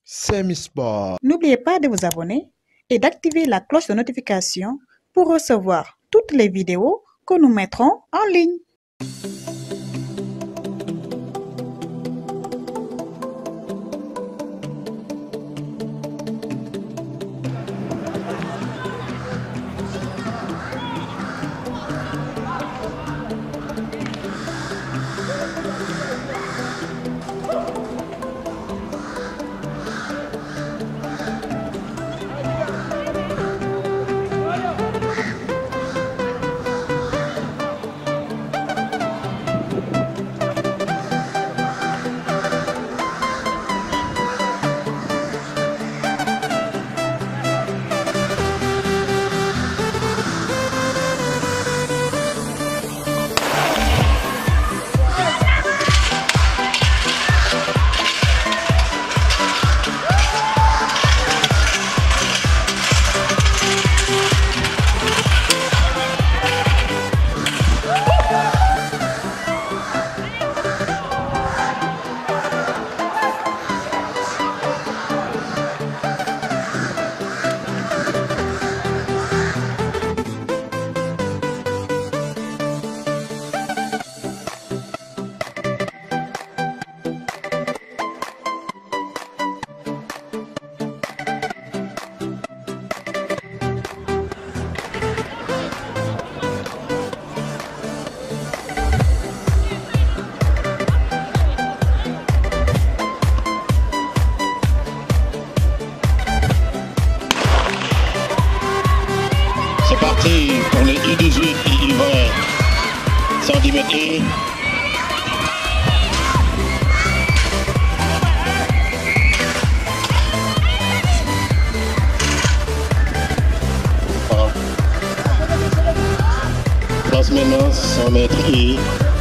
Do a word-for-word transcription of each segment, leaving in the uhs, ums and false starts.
C'est Missport. N'oubliez pas de vous abonner et d'activer la cloche de notification pour recevoir toutes les vidéos que nous mettrons en ligne. C'est parti pour les U dix-huit et U vingt centimètres. Place maintenant cent mètres et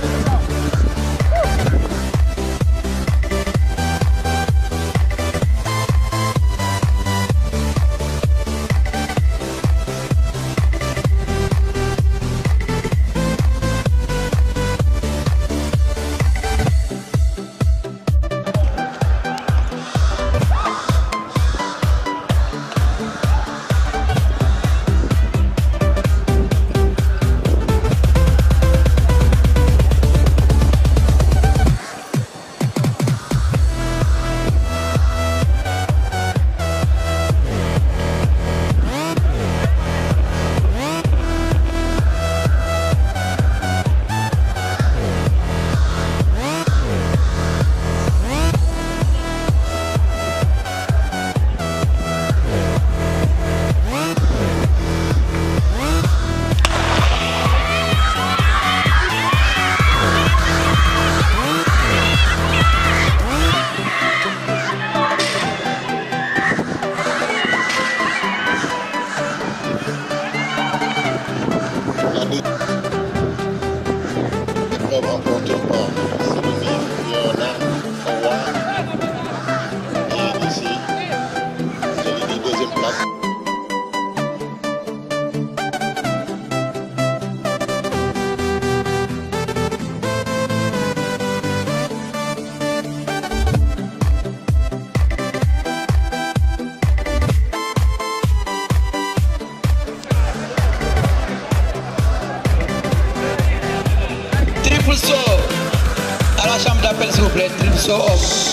triple saut à la chambre d'appel s'il vous plaît, triple saut homme.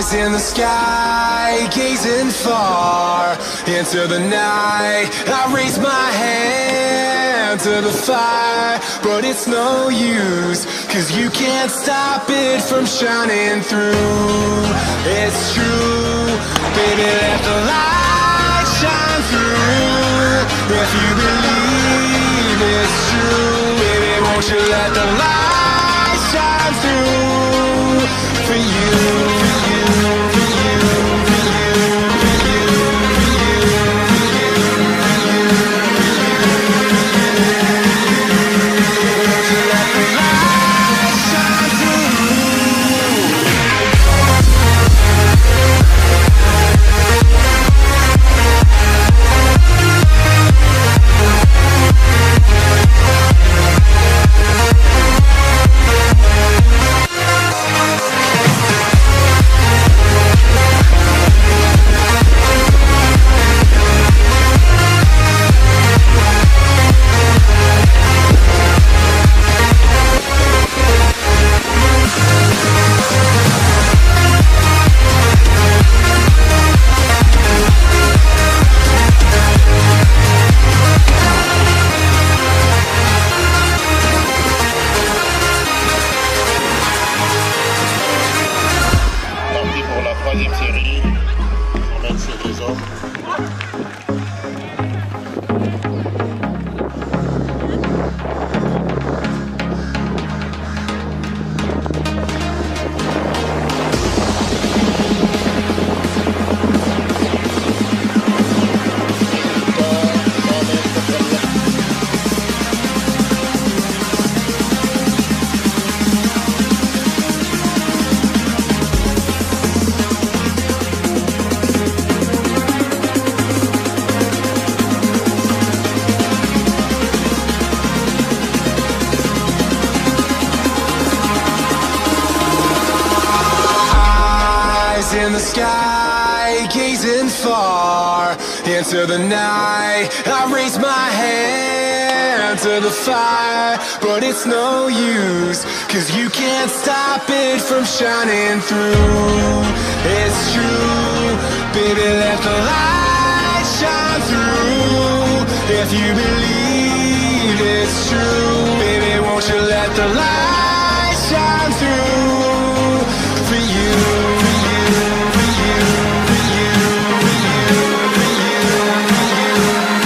Eyes in the sky, gazing far into the night. I raise my hand to the fire, but it's no use, 'cause you can't stop it from shining through. It's true, baby, let the light shine through. If you believe it's true, baby, won't you let the light shine through for you, for you, for you, for you, for you, for you, for you, won't you let the light shine through? Parti pour la troisième série. On va essayer les hommes. Eyes in the sky, gazing far into the night. I raise my hand to the fire, but it's no use, 'cause you can't stop it from shining through. It's true, baby, let the light shine through. If you believe it's true, baby, won't you let the light shine through for you, for you, for you, for you, for you, for you, for you,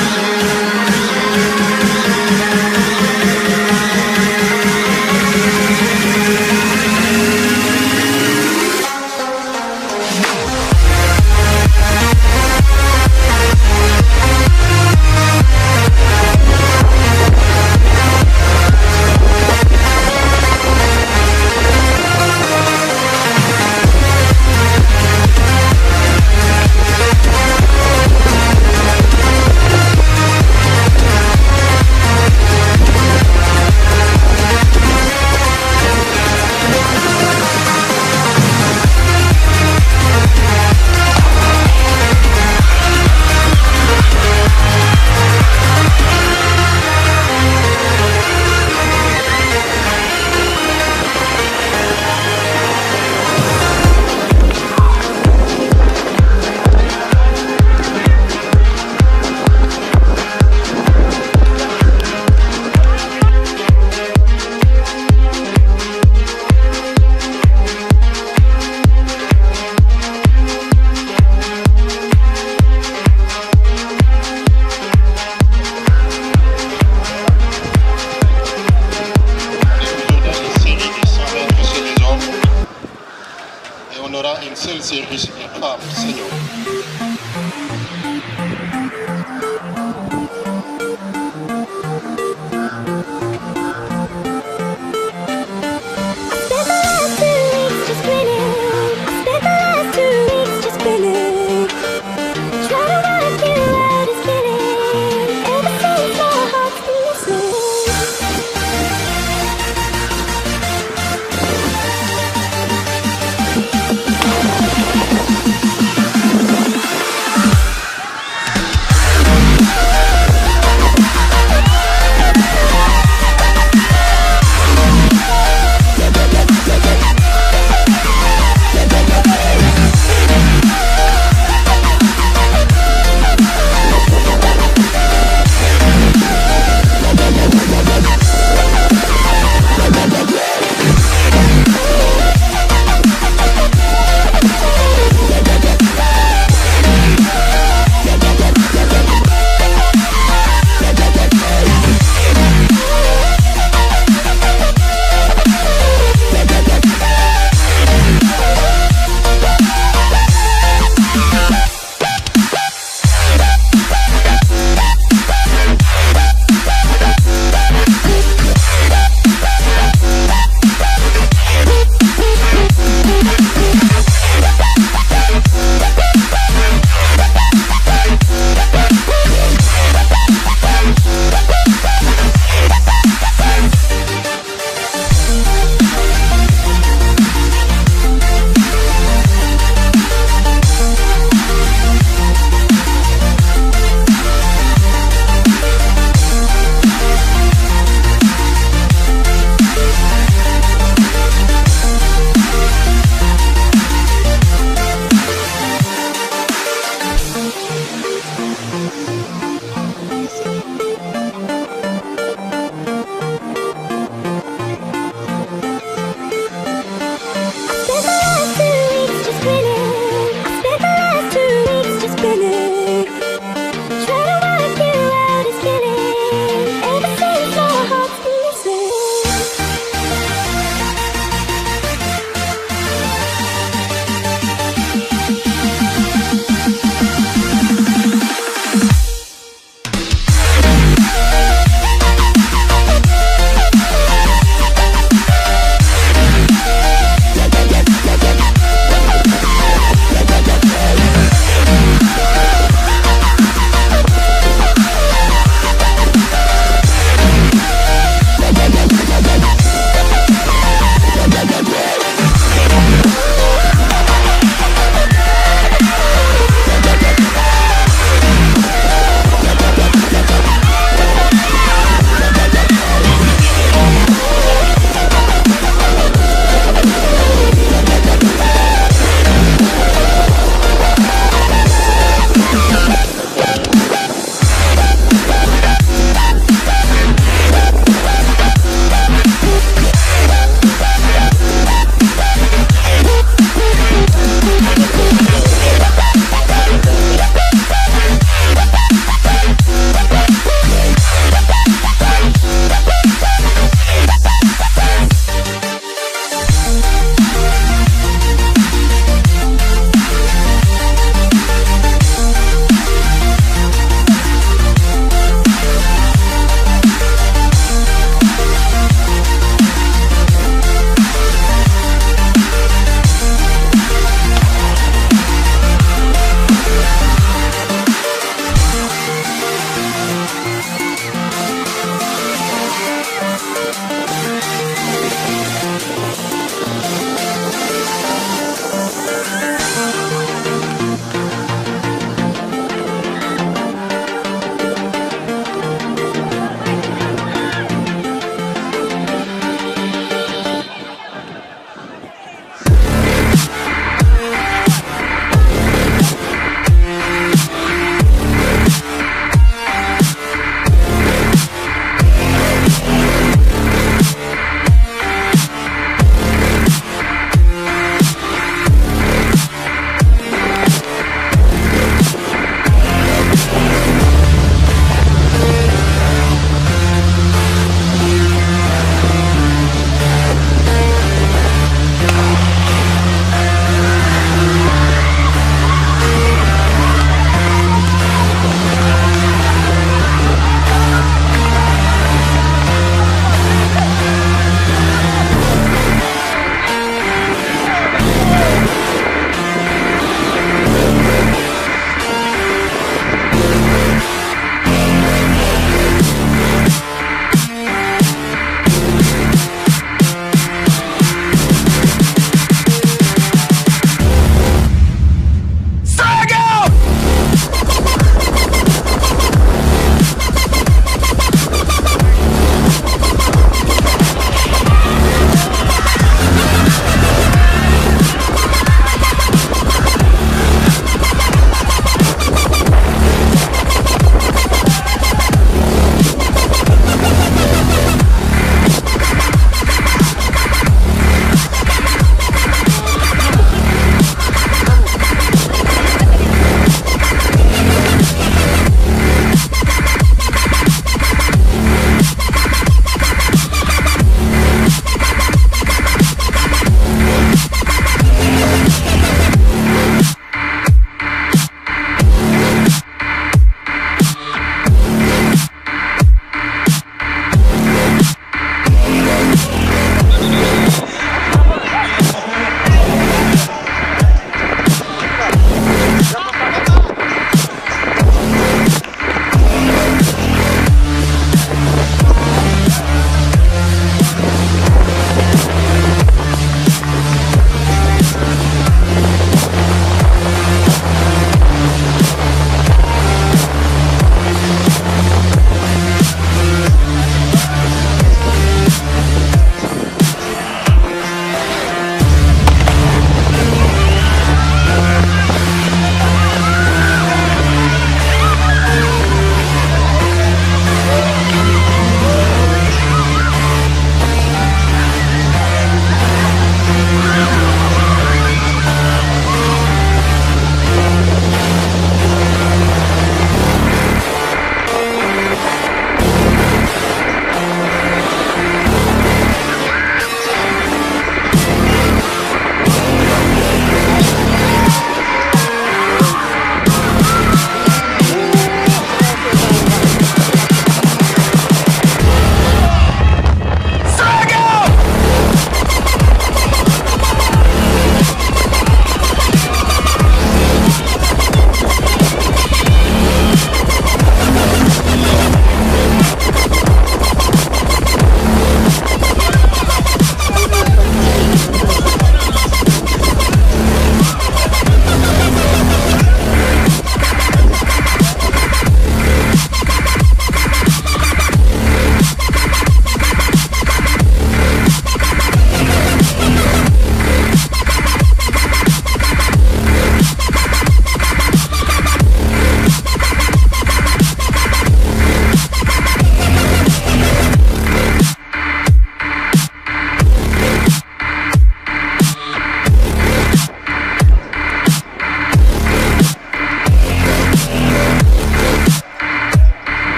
une seule série par Seigneur.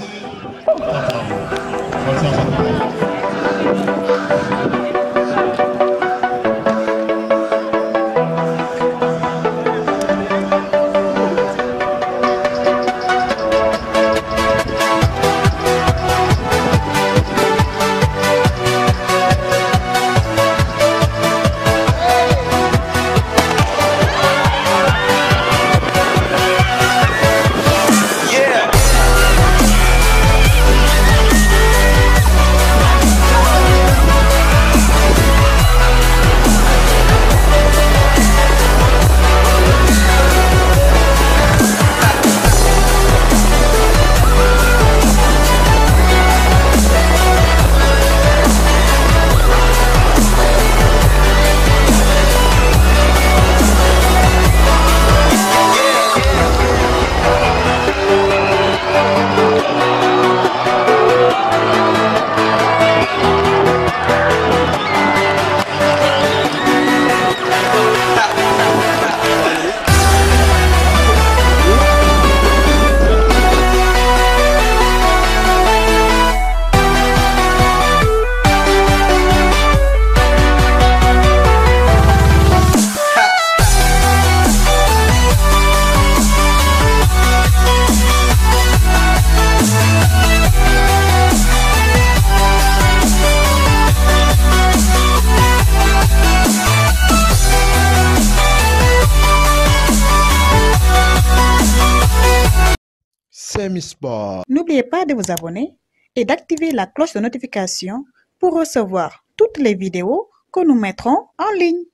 Semisport. N'oubliez pas de vous abonner et d'activer la cloche de notification pour recevoir toutes les vidéos que nous mettrons en ligne.